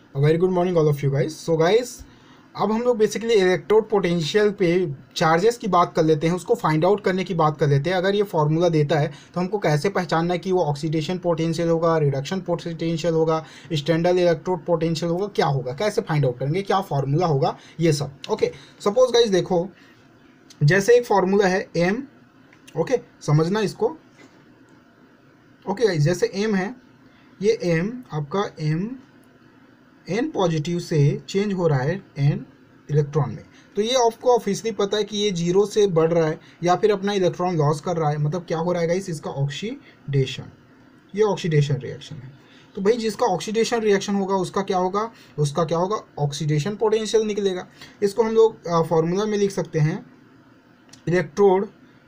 Very good morning all of you guys. So guys, अब हम लोग बेसिकली इलेक्ट्रोड पोटेंशियल पे चार्जेस की बात कर लेते हैं, उसको फाइंड आउट करने की बात कर लेते हैं। अगर ये फॉर्मूला देता है तो हमको कैसे पहचानना है कि वो ऑक्सीडेशन पोटेंशियल होगा, रिडक्शन पोटेंशियल होगा, स्टैंडर्ड इलेक्ट्रोड पोटेंशियल होगा, क्या होगा, कैसे फाइंड आउट करेंगे, क्या फॉर्मूला होगा, ये सब। ओके, सपोज गाइस देखो, जैसे एक फॉर्मूला है एम। ओके, समझना इसको। ओके गाइस, जैसे एम है, ये एम आपका एम एन पॉजिटिव से चेंज हो रहा है एन इलेक्ट्रॉन में। तो ये आपको ऑफिशियली पता है कि ये जीरो से बढ़ रहा है या फिर अपना इलेक्ट्रॉन लॉस कर रहा है। मतलब क्या हो रहा है गाइस, इसका ऑक्सीडेशन, ये ऑक्सीडेशन रिएक्शन है। तो भाई जिसका ऑक्सीडेशन रिएक्शन होगा उसका क्या होगा, ऑक्सीडेशन पोटेंशियल निकलेगा। इसको हम लोग फॉर्मूला में लिख सकते हैं, इलेक्ट्रोड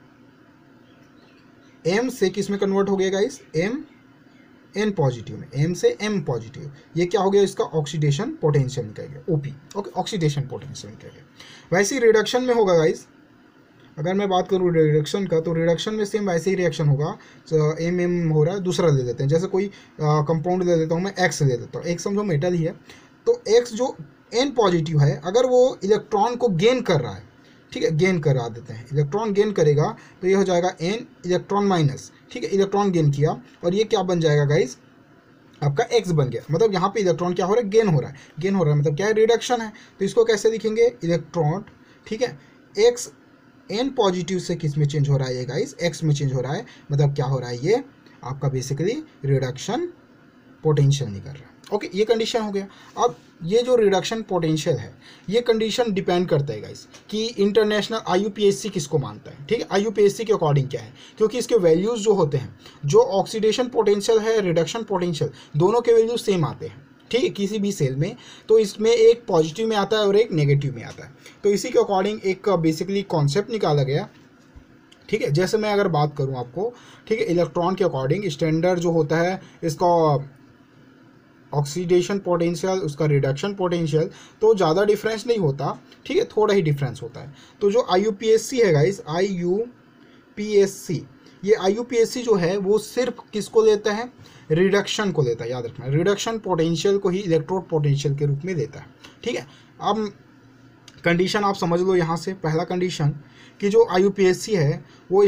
एम से किस में कन्वर्ट हो गया गाइस, एम एन पॉजिटिव में, एम से एम पॉजिटिव। ये क्या हो गया, इसका ऑक्सीडेशन पोटेंशियल निकल गया, ओपी। ओके, ऑक्सीडेशन पोटेंशियल निकल गया। वैसे ही रिडक्शन में होगा गाइस, अगर मैं बात करूँ रिडक्शन का, तो रिडक्शन में सेम वैसे ही रिएक्शन होगा। तो एम एम हो रहा है, दूसरा ले लेते हैं। जैसे कोई कंपाउंड ले लेता हूँ मैं, एक्स ले लेता हूँ, एक्स समझो मेटल ही है। तो एक्स जो एन पॉजिटिव है, अगर वो इलेक्ट्रॉन को गेन कर रहा है, ठीक है, गेन करा देते हैं, इलेक्ट्रॉन गेन करेगा तो ये हो जाएगा एन इलेक्ट्रॉन माइनस। ठीक है, इलेक्ट्रॉन गेन किया और ये क्या बन जाएगा गाइस, आपका एक्स बन गया। मतलब यहाँ पे इलेक्ट्रॉन क्या हो रहा है, गेन हो रहा है। गेन हो रहा है मतलब क्या है, रिडक्शन है। तो इसको कैसे लिखेंगे, इलेक्ट्रॉन, ठीक है, एक्स एन पॉजिटिव से किस में चेंज हो रहा है ये गाइस, एक्स में चेंज हो रहा है। मतलब क्या हो रहा है, ये आपका बेसिकली रिडक्शन पोटेंशियल निकल रहा है। ओके, ये कंडीशन हो गया। अब ये जो रिडक्शन पोटेंशियल है, ये कंडीशन डिपेंड करता है गाइस कि इंटरनेशनल IUPAC किसको मानता है। ठीक है, IUPAC के अकॉर्डिंग क्या है, क्योंकि इसके वैल्यूज़ जो होते हैं, जो ऑक्सीडेशन पोटेंशियल है, रिडक्शन पोटेंशियल, दोनों के वैल्यूज सेम आते हैं। ठीक है, किसी भी सेल में। तो इसमें एक पॉजिटिव में आता है और एक नेगेटिव में आता है। तो इसी के अकॉर्डिंग एक बेसिकली कॉन्सेप्ट निकाला गया। ठीक है, जैसे मैं अगर बात करूँ आपको, ठीक है, इलेक्ट्रॉन के अकॉर्डिंग स्टैंडर्ड जो होता है, इसका ऑक्सीडेशन पोटेंशियल, उसका रिडक्शन पोटेंशियल, तो ज़्यादा डिफरेंस नहीं होता। ठीक है, थोड़ा ही डिफरेंस होता है। तो जो IUPAC है गाइस, IUPAC, ये IUPAC जो है वो सिर्फ किसको लेता है, रिडक्शन को लेता है। याद रखना, रिडक्शन पोटेंशियल को ही इलेक्ट्रोड पोटेंशियल के रूप में लेता है। ठीक है, अब कंडीशन आप समझ लो यहाँ से। पहला कंडीशन कि जो IUPAC है वो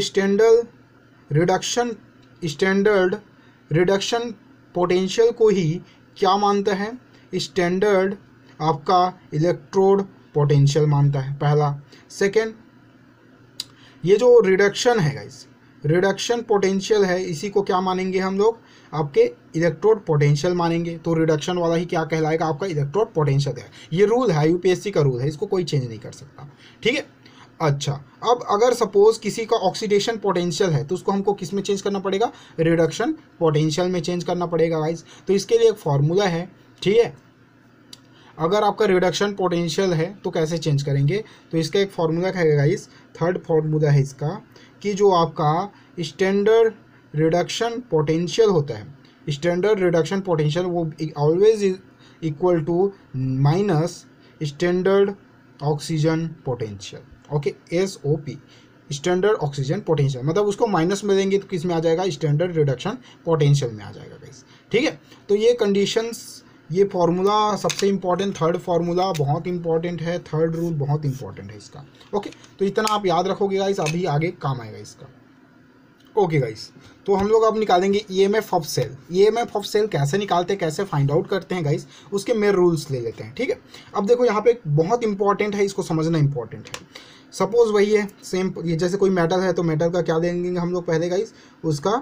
स्टैंडर्ड रिडक्शन पोटेंशियल को ही क्या मानता है, स्टैंडर्ड आपका इलेक्ट्रोड पोटेंशियल मानता है, पहला। सेकेंड, ये जो रिडक्शन है गाइस, रिडक्शन पोटेंशियल है, इसी को क्या मानेंगे हम लोग, आपके इलेक्ट्रोड पोटेंशियल मानेंगे। तो रिडक्शन वाला ही क्या कहलाएगा, आपका इलेक्ट्रोड पोटेंशियल है। ये रूल है, IUPAC का रूल है, इसको कोई चेंज नहीं कर सकता। ठीक है, अच्छा, अब अगर सपोज किसी का ऑक्सीडेशन पोटेंशियल है तो उसको हमको किस में चेंज करना पड़ेगा, रिडक्शन पोटेंशियल में चेंज करना पड़ेगा गाइस। तो इसके लिए एक फॉर्मूला है। ठीक है, अगर आपका रिडक्शन पोटेंशियल है तो कैसे चेंज करेंगे, तो इसका एक फॉर्मूला है गाइस, थर्ड फॉर्मूला है इसका, कि जो आपका स्टैंडर्ड रिडक्शन पोटेंशियल होता है, स्टैंडर्ड रिडक्शन पोटेंशियल वो always equal to minus standard oxygen potential. Okay, SOP, standard oxygen potential. मतलब उसको माइनस में देंगे तो किस में आ जाएगा, स्टैंडर्ड रिडक्शन पोटेंशियल में आ जाएगा गाइस। ठीक है, तो ये कंडीशंस, ये फार्मूला सबसे इंपॉर्टेंट, थर्ड फार्मूला बहुत इंपॉर्टेंट है, थर्ड रूल बहुत इंपॉर्टेंट है इसका। ओके, तो इतना आप याद रखोगे गाइस, अभी आगे काम आएगा इसका। ओके गाइस, तो हम लोग अब निकालेंगे EMF of cell. EMF of cell कैसे निकालते हैं, कैसे फाइंड आउट करते हैं गाइस, उसके मेन रूल्स ले लेते हैं। ठीक है, अब देखो यहाँ पे बहुत इंपॉर्टेंट है, इसको समझना इंपॉर्टेंट है। सपोज वही है सेम, ये जैसे कोई मेटल है तो मेटल का क्या लेंगे हम लोग पहले गाइस, उसका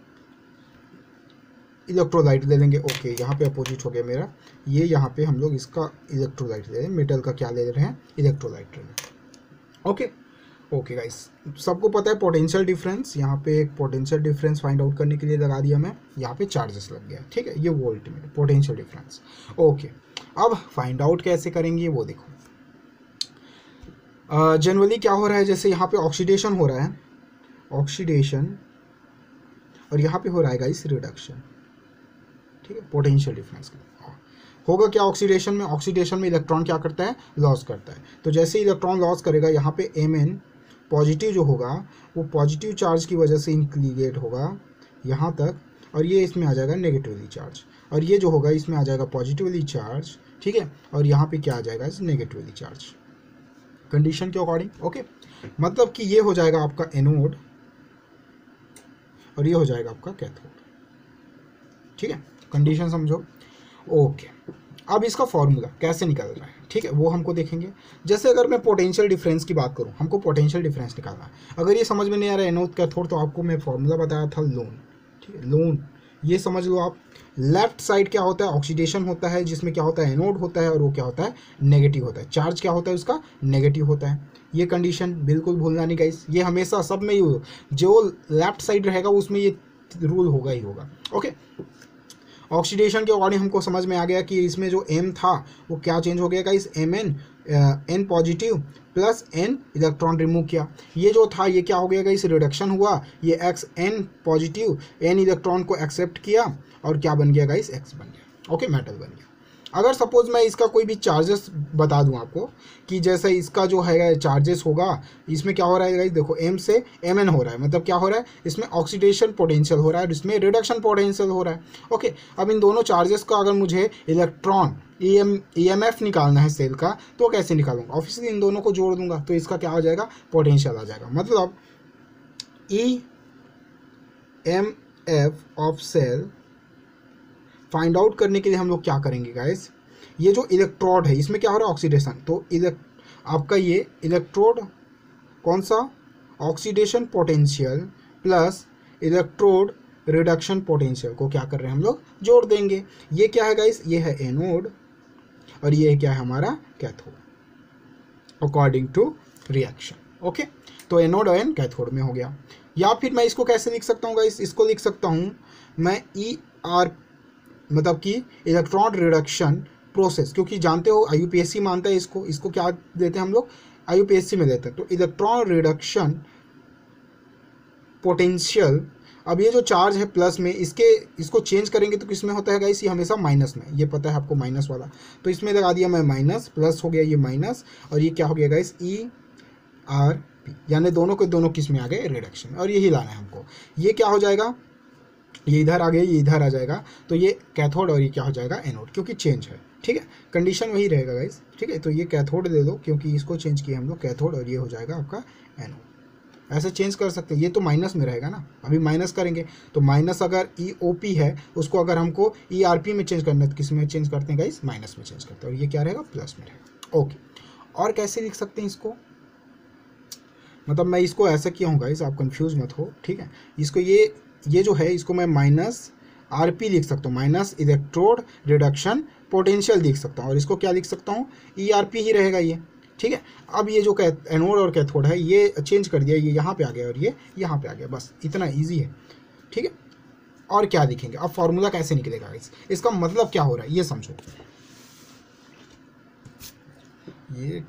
इलेक्ट्रोलाइट ले लेंगे। ओके, यहाँ पे अपोजिट हो गया मेरा, ये यहाँ पे हम लोग इसका इलेक्ट्रोलाइट ले लें, मेटल का क्या ले रहे हैं, इलेक्ट्रोलाइट ले लें। ओके ओके गाइस, सबको पता है पोटेंशियल डिफरेंस, यहाँ पे एक पोटेंशियल डिफरेंस फाइंड आउट करने के लिए लगा दिया मैं, यहाँ पे चार्जेस लग गया। ठीक है, ये वोल्ट में पोटेंशियल डिफरेंस। ओके, अब फाइंड आउट कैसे करेंगे वो देखो। जनरली क्या हो रहा है, जैसे यहाँ पे ऑक्सीडेशन हो रहा है, ऑक्सीडेशन, और यहाँ पे हो रहा है गाइस रिडक्शन। ठीक है, पोटेंशियल डिफरेंस होगा क्या ऑक्सीडेशन में, ऑक्सीडेशन में इलेक्ट्रॉन क्या करता है, लॉस करता है। तो जैसे इलेक्ट्रॉन लॉस करेगा, यहाँ पे Mn पॉजिटिव जो होगा वो पॉजिटिव चार्ज की वजह से इंक्लीगेट होगा यहाँ तक, और ये इसमें आ जाएगा नेगेटिवली चार्ज, और ये जो होगा इसमें आ जाएगा पॉजिटिवली चार्ज, ठीक है, और यहाँ पे क्या आ जाएगा इस नेगेटिवली चार्ज कंडीशन के अकॉर्डिंग। ओके, मतलब कि ये हो जाएगा आपका एनोड और ये हो जाएगा आपका कैथोड, ठीक है, कंडीशन समझो। ओके, अब इसका फॉर्मूला कैसे निकल रहा है, ठीक है, वो हमको देखेंगे। जैसे अगर मैं पोटेंशियल डिफरेंस की बात करूं, हमको पोटेंशियल डिफरेंस निकालना है। अगर ये समझ में नहीं आ रहा है एनोड कैथोड, तो आपको मैं फॉर्मूला बताया था लोन, ठीक है, लोन ये समझ लो आप। लेफ्ट साइड क्या होता है, ऑक्सीडेशन होता है, जिसमें क्या होता है एनोड होता है और वो क्या होता है नेगेटिव होता है। चार्ज क्या होता है उसका नेगेटिव होता है। ये कंडीशन बिल्कुल भूलना नहीं गाइस, ये हमेशा सब में ही जो लेफ्ट साइड रहेगा उसमें ये रूल होगा ही होगा। ओके, ऑक्सीडेशन के अकॉर्डिंग हमको समझ में आ गया कि इसमें जो M था वो क्या चेंज हो गया guys, N positive plus N electron remove किया। ये जो था ये क्या हो गया गाइस, रिडक्शन हुआ, ये N पॉजिटिव N इलेक्ट्रॉन को एक्सेप्ट किया और क्या बन गया गाइस, X बन गया। ओके, मेटल बन गया। अगर सपोज मैं इसका कोई भी चार्जेस बता दूं आपको कि जैसे इसका जो है चार्जेस होगा, इसमें क्या हो रहा है गाइस, देखो M से Mn हो रहा है, मतलब क्या हो रहा है, इसमें ऑक्सीडेशन पोटेंशियल हो रहा है और इसमें रिडक्शन पोटेंशियल हो रहा है। ओके, अब इन दोनों चार्जेस का अगर मुझे इलेक्ट्रॉन EMF निकालना है सेल का, तो कैसे निकालूंगा, ऑब्वियसली इन दोनों को जोड़ दूंगा तो इसका क्या हो जाएगा, पोटेंशियल आ जाएगा। मतलब EMF of cell find out करने के लिए हम लोग क्या करेंगे गाइस, ये जो इलेक्ट्रोड है इसमें क्या हो रहा है ऑक्सीडेशन, तो आपका ये इलेक्ट्रोड कौन सा, oxidation potential plus electrode reduction potential को क्या कर रहे हैं हम लोग, जोड़ देंगे। ये क्या है गाइस, ये है एनोड और ये क्या है हमारा cathode according to reaction. Okay, तो एनोड और एन कैथोड में हो गया। या फिर मैं इसको कैसे लिख सकता हूँ गाइस, इसको लिख सकता हूँ मैं ER, मतलब कि इलेक्ट्रॉन रिडक्शन प्रोसेस, क्योंकि जानते हो IUPAC मानता है इसको क्या देते हैं हम लोग, IUPAC में देते हैं, तो इलेक्ट्रॉन रिडक्शन पोटेंशियल। अब ये जो चार्ज है प्लस में, इसको चेंज करेंगे तो किसमें होता है गाइस, ये हमेशा माइनस में, ये पता है आपको माइनस वाला, तो इसमें लगा दिया मैं माइनस, प्लस हो गया ये माइनस, और ये क्या हो गया गाइस ERP, यानी दोनों के दोनों किस में आ गए, रिडक्शन में, और यही लाना है हमको। ये क्या हो जाएगा, ये इधर आ गया, ये इधर आ जाएगा, तो ये कैथोड और ये क्या हो जाएगा एनोड, क्योंकि चेंज है, ठीक है, कंडीशन वही रहेगा गाइस, ठीक है। तो ये कैथोड दे दो क्योंकि इसको चेंज किया हम लोग कैथोड, और ये हो जाएगा आपका एनोड। ऐसे चेंज कर सकते हैं, ये तो माइनस में रहेगा ना, अभी माइनस करेंगे तो माइनस अगर EOP है उसको अगर हमको ERP में चेंज करना है तो किस में चेंज करते हैं गाइस, माइनस में चेंज करते हैं, और ये क्या रहेगा, प्लस में रहेगा। ओके, और कैसे लिख सकते हैं इसको, मतलब मैं इसको ऐसा किया हूँ गाइस, आप कंफ्यूज मत हो, ठीक है। इसको ये जो है इसको मैं माइनस RP लिख सकता हूँ, माइनस इलेक्ट्रोड रिडक्शन पोटेंशियल लिख सकता हूँ, और इसको क्या लिख सकता हूँ, ERP ही रहेगा ये, ठीक है। अब ये जो एनोड और कैथोड है ये चेंज कर दिया, ये यहाँ पे आ गया और ये यहाँ पे आ गया, बस इतना ईजी है, ठीक है। और क्या लिखेंगे, अब फॉर्मूला कैसे निकलेगा इसका मतलब क्या हो रहा है ये समझो। ये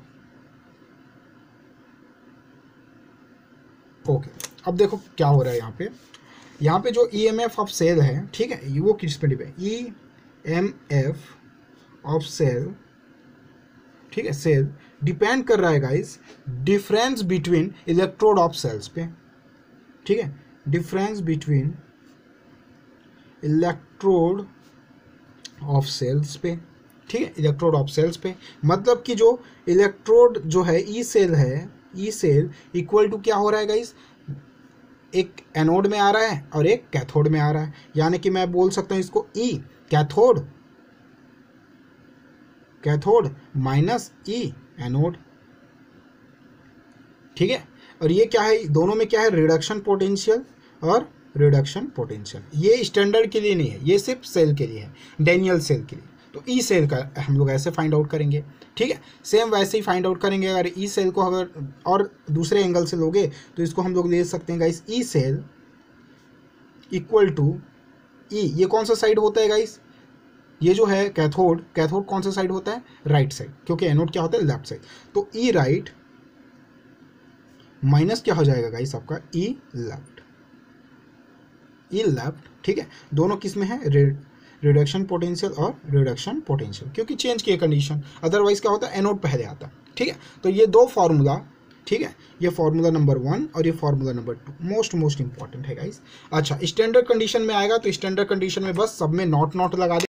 ओके, अब देखो क्या हो रहा है यहाँ पे जो EMF ऑफ सेल है, ठीक है, वो किस पे डिपेंड, EMF ऑफ सेल, ठीक है, सेल डिपेंड कर रहा है guys difference between electrode of cells पे, ठीक है, difference between electrode of cells पे, ठीक है, इलेक्ट्रोड ऑफ सेल्स पे, मतलब कि जो इलेक्ट्रोड जो है ई सेल इक्वल टू क्या हो रहा है गाइस, एक एनोड में आ रहा है और एक कैथोड में आ रहा है, यानी कि मैं बोल सकता हूँ इसको E cathode minus E anode, ठीक है। और ये क्या है, दोनों में क्या है, रिडक्शन पोटेंशियल और रिडक्शन पोटेंशियल। ये स्टैंडर्ड के लिए नहीं है, ये सिर्फ सेल के लिए है, डैनियल सेल के लिए। तो ई सेल का हम लोग ऐसे फाइंड आउट करेंगे, ठीक है, सेम वैसे ही फाइंड आउट करेंगे। अगर ई सेल को अगर और दूसरे एंगल से लोगे तो इसको हम लोग ले सकते हैं guys, E cell equal to E, ये कौन सा साइड होता है गाइस, ये जो है कैथोड कौन सा साइड होता है, राइट साइड, क्योंकि एनोड क्या होता है, लेफ्ट साइड। तो ई राइट माइनस क्या हो जाएगा गाइस आपका, ई लेफ्ट, ठीक है। दोनों किस में है, रिडक्शन पोटेंशियल और रिडक्शन पोटेंशियल, क्योंकि चेंज किए कंडीशन, अदरवाइज क्या होता है, एनोड पहले आता, ठीक है। तो ये दो फार्मूला ठीक है, ये फार्मूला नंबर 1 और ये फार्मूला नंबर 2 मोस्ट इंपॉर्टेंट है गाइस। अच्छा, स्टैंडर्ड कंडीशन में आएगा तो स्टैंडर्ड कंडीशन में बस सब में नॉट लगा दे।